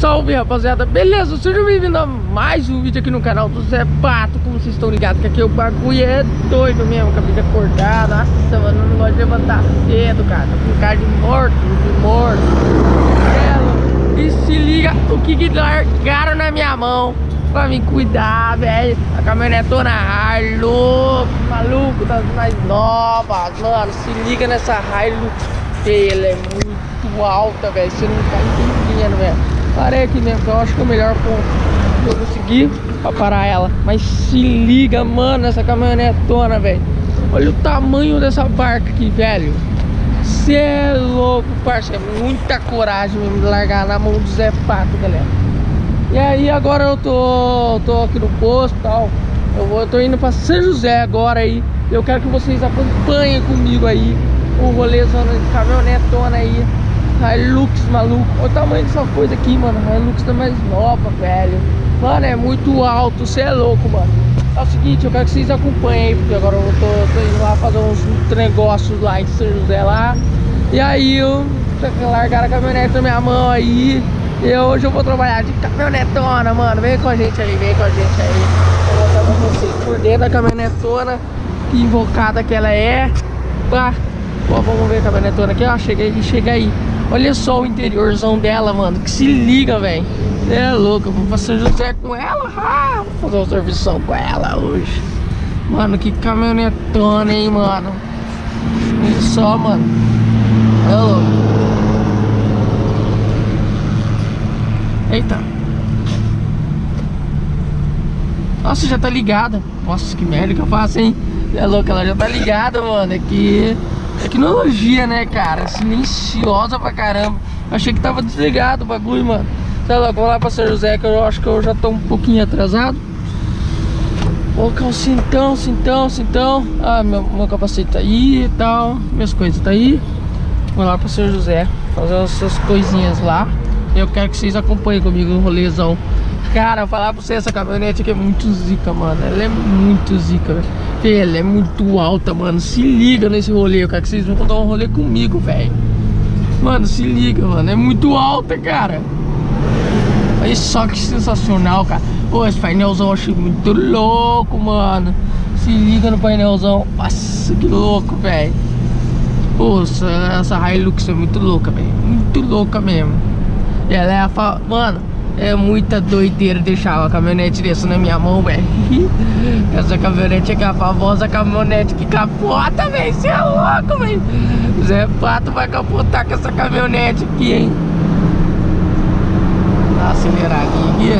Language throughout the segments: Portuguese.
Salve, rapaziada, beleza? Seja bem-vindo a mais um vídeo aqui no canal do Zé Pato. Como vocês estão ligados que aqui o bagulho é doido mesmo. Acabei de acordar, nossa, mano, eu não gosto de levantar cedo, cara. Tô com cara de morto. E se liga o que largaram na minha mão pra me cuidar, velho. A caminhonetona Hilux, maluco, das mais novas. Mano, se liga nessa Hilux, ela é muito alta, velho. Você não tá entendendo, velho. Parei aqui mesmo, que eu acho que é o melhor ponto que eu consegui pra parar ela. Mas se liga, mano, essa caminhonetona, velho. Olha o tamanho dessa barca aqui, velho. Cê é louco, parceiro. É muita coragem mesmo de largar na mão do Zé Pato, galera. E aí, agora eu tô aqui no posto e tal. Eu tô indo pra São José agora aí. Eu quero que vocês acompanhem comigo aí o rolezão de caminhonetona aí. Hilux, maluco. Olha o tamanho dessa coisa aqui, mano. Hilux tá mais nova, velho. Mano, é muito alto. Você é louco, mano. É o seguinte, eu quero que vocês acompanhem aí, porque agora eu tô indo lá fazer uns negócios lá em São José lá. E aí eu largaram a caminhonete na minha mão aí. E hoje eu vou trabalhar de caminhonetona, mano. Vem com a gente aí, vem com a gente aí. Eu vou mostrar pra vocês por dentro da caminhonetona, que invocada que ela é. Pá. Ó, vamos ver a caminhonetona aqui, ó. Chega aí. Olha só o interiorzão dela, mano. Que se liga, velho. É louco, eu vou pra São José com ela. Vou fazer uma servição com ela hoje. Mano, que caminhonetona, hein, mano. Olha só, mano. É louco. Eita. Nossa, já tá ligada. Nossa, que merda que eu faço, hein. É louco, ela já tá ligada, mano. É que... tecnologia, né, cara? Silenciosa pra caramba. Achei que tava desligado o bagulho, mano. Sei lá, vou lá pra São José, que eu acho que eu já tô um pouquinho atrasado. Vou colocar o cintão. Ah, meu capacete tá aí e tal. Minhas coisas tá aí. Vou lá pra São José fazer essas coisinhas lá. Eu quero que vocês acompanhem comigo no rolezão. Cara, eu falar pra você, essa caminhonete aqui é muito zica, mano. Ela é muito zica, velho. Ela é muito alta, mano. Se liga nesse rolê. Eu quero que vocês vão dar um rolê comigo, velho. Mano, se liga, mano. É muito alta, cara. Olha só que sensacional, cara. Pô, esse painelzão eu achei muito louco, mano. Se liga no painelzão. Nossa, que louco, velho. Pô, essa Hilux é muito louca, velho. Muito louca mesmo. E ela é mano, é muita doideira deixar uma caminhonete dessa na minha mão, velho. Essa caminhonete aqui é a famosa caminhonete que capota, velho. Você é louco, velho. Zé Pato vai capotar com essa caminhonete aqui, hein. Dá uma aceleradinha aqui.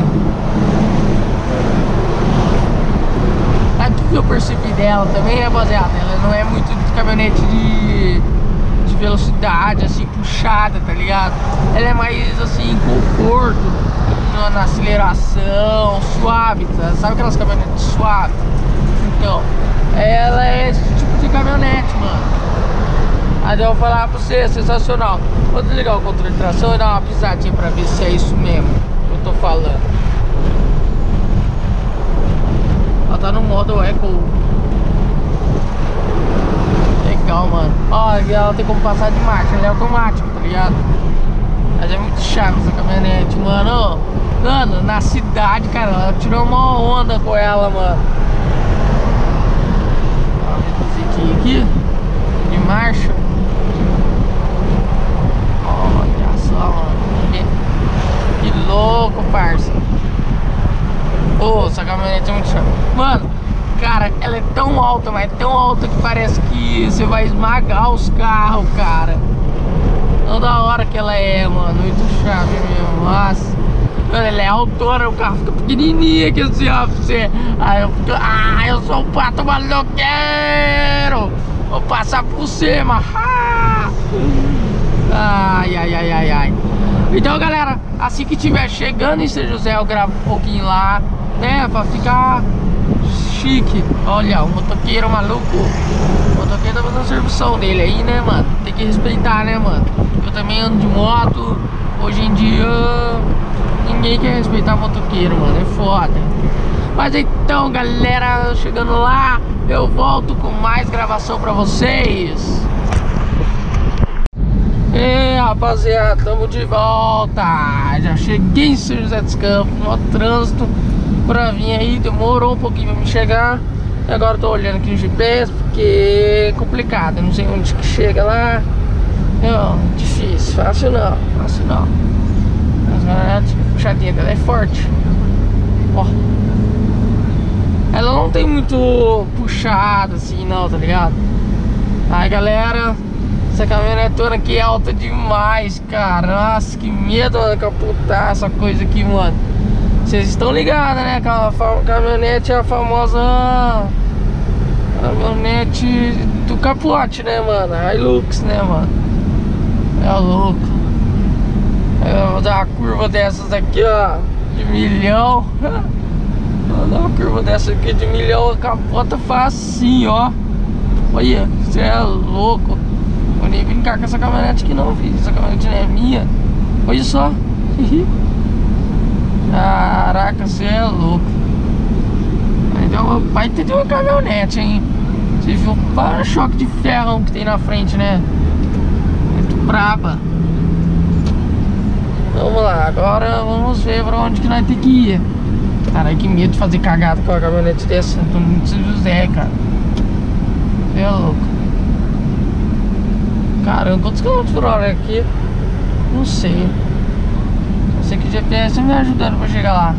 Sabe o que eu percebi dela também, rapaziada? Ela não é muito de caminhonete de velocidade, assim, puxada, tá ligado? Ela é mais, assim, conforto na aceleração, suave, sabe aquelas caminhonetes suaves? Então, ela é esse tipo de caminhonete, mano. Aí eu vou falar pra você, é sensacional. Vou desligar o controle de tração e dar uma pisadinha pra ver se é isso mesmo que eu tô falando. Ela tá no modo Eco. Legal, mano. Ó, ela tem como passar de marcha, ela é automático, tá ligado? Mas é muito chato essa caminhonete, mano. Mano, na cidade, cara, ela tirou uma onda com ela, mano. Ó, musiquinha aqui de marcha. Olha só, mano. Que louco, parça. Pô, essa caminhonete é muito chata. Mano, cara, ela é tão alta, mas é tão alta que parece que você vai esmagar os carros, cara. Tão da hora que ela é, mano. Muito chave mesmo. Nossa. Mano, ela é autona, o carro fica pequenininho aqui assim, ó, pra você. Aí eu fico, eu sou um pato maloqueiro. Vou passar por cima. Ai. Então, galera, assim que tiver chegando em São José, eu gravo um pouquinho lá, né, pra ficar chique. Olha, o motoqueiro maluco. O motoqueiro tá fazendo a servição dele aí, né, mano? Tem que respeitar, né, mano? Eu também ando de moto. Hoje em dia ninguém quer respeitar motoqueiro, mano. É foda. Mas então, galera, chegando lá, eu volto com mais gravação pra vocês. Rapaziada, tamo de volta. Já cheguei em São José dos Campos, no trânsito pra vir aí, demorou um pouquinho pra me chegar. E agora eu tô olhando aqui no GPS porque é complicado, eu não sei onde que chega lá. Não, difícil, fácil não, fácil não. Mas a puxadinha dela é forte. Ó, ela não tem muito puxada assim não, tá ligado? Aí galera, essa caminhonetona aqui é alta demais, cara. Nossa, que medo de capotar essa coisa aqui, mano. Vocês estão ligados, né? Que a caminhonete é a famosa caminhonete do capote, né, mano? Hilux, né, mano? É louco. Eu vou dar uma curva dessas aqui, ó, de milhão. Vou dar uma curva dessa aqui de milhão, a capota facinho, ó. Olha, você é louco. Vou nem brincar com essa caminhonete aqui não, filho. Essa caminhonete não é minha. Olha só. Caraca, você é louco. Então, vai ter uma caminhonete, hein? Você viu o para-choque de ferro que tem na frente, né? Muito braba. Vamos lá, agora vamos ver pra onde que nós temos que ir. Caralho, que medo de fazer cagada com a caminhonete dessa. Tô muito São José, cara. Você é louco. Caramba, quantos quilômetros por hora é aqui? Não sei. Eu sei que o GPS me ajudando pra chegar lá.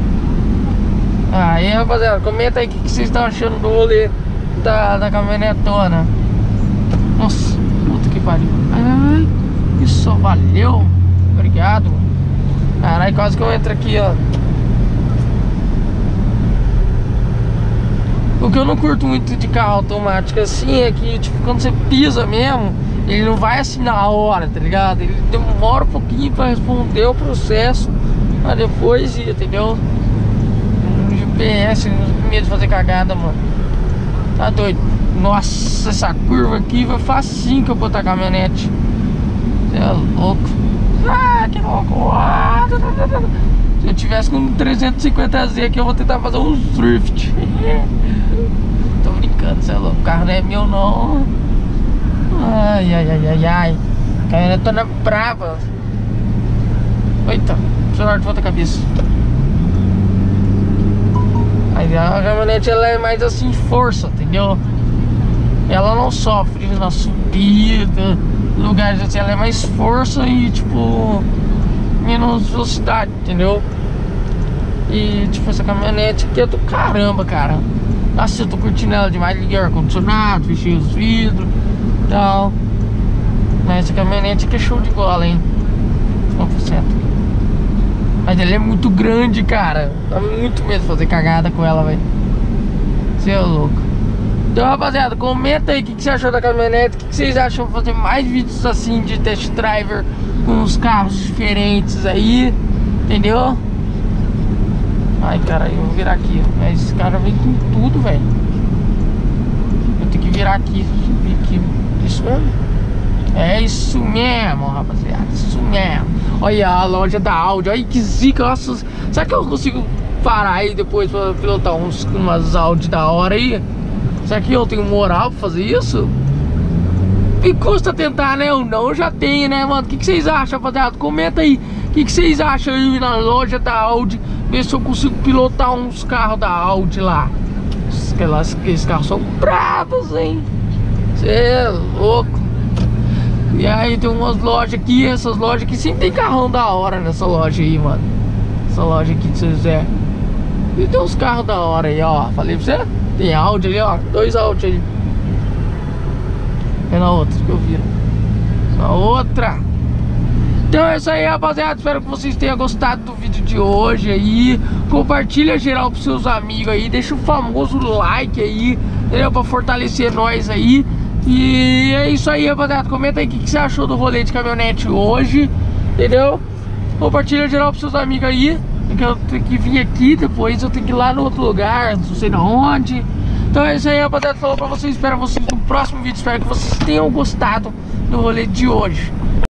Aí, rapaziada, comenta aí o que vocês estão achando do rolê da caminhonetona. Nossa, puta que pariu. Ai, isso, valeu. Obrigado. Caralho, quase que eu entro aqui, ó. O que eu não curto muito de carro automático assim é que, tipo, quando você pisa mesmo, ele não vai assim na hora, tá ligado? Ele demora um pouquinho pra responder o processo, mas depois, entendeu? No GPS, com medo de fazer cagada, mano. Tá doido? Nossa, essa curva aqui vai facinho que eu botar a caminhonete. Você é louco. Ah, que louco. Se eu tivesse com 350Z aqui, eu vou tentar fazer um drift. Tô brincando, você é louco. O carro não é meu, não. Ai, ai, ai, ai, ai. A caminhonetona brava. Eita, celular de volta a cabeça. Aí a caminhonete, ela é mais assim, força, entendeu? Ela não sofre na subida, lugares assim, ela é mais força e tipo menos velocidade, entendeu? E tipo, essa caminhonete aqui é do caramba, cara. Nossa, eu tô curtindo ela demais. Liguei o ar-condicionado, fechei os vidros e tal. Mas essa caminhonete aqui é show de bola, hein? 100%. Mas ela é muito grande, cara. Dá muito medo de fazer cagada com ela, velho. Você é louco. Então, rapaziada, comenta aí o que você achou da caminhonete. O que vocês acham de fazer mais vídeos assim de test driver com uns carros diferentes aí, entendeu? Ai, cara, eu vou virar aqui. Mas esse cara vem com tudo, velho. Eu tenho que virar aqui. Isso mesmo? É isso mesmo, rapaziada. Isso mesmo. Olha a loja da Audi. Olha que zica. Nossa, será que eu consigo parar aí depois pra pilotar umas Audi da hora aí? Será que eu tenho moral pra fazer isso? E custa tentar, né? Eu não, já tenho, né, mano? O que vocês acham, rapaziada? Comenta aí. O que vocês acham aí na loja da Audi? Ver se eu consigo pilotar uns carros da Audi lá. Aqueles carros são bravos, hein? Você é louco. E aí tem umas lojas aqui. Essas lojas aqui sempre tem carrão da hora nessa loja aí, mano. Essa loja aqui de São José. E tem uns carros da hora aí, ó. Falei pra você. Tem Audi ali, ó. 2 Audi ali. É na outra que eu viro. Na outra. Então é isso aí, rapaziada. Espero que vocês tenham gostado do vídeo de hoje aí. Compartilha geral pros seus amigos aí. Deixa o famoso like aí, entendeu? Pra fortalecer nós aí. E é isso aí, rapaziada. Comenta aí o que você achou do rolê de caminhonete hoje, entendeu? Compartilha geral pros seus amigos aí. Porque eu tenho que vir aqui, depois eu tenho que ir lá no outro lugar, não sei de onde. Então é isso aí, rapaziada. Falou pra vocês, espero vocês no próximo vídeo. Espero que vocês tenham gostado do rolê de hoje.